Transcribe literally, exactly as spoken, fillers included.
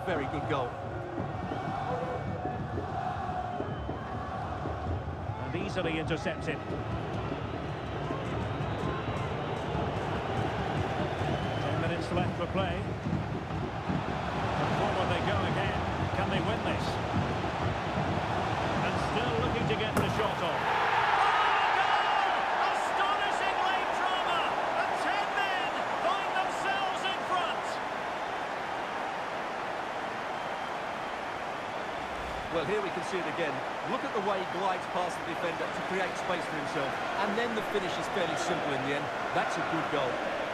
very good goal. And easily intercepted. Ten minutes left for play. And forward they go again. Can they win this? And still looking to get the shot off. Well, here we can see it again. Look at the way he glides past the defender to create space for himself. And then the finish is fairly simple in the end. That's a good goal.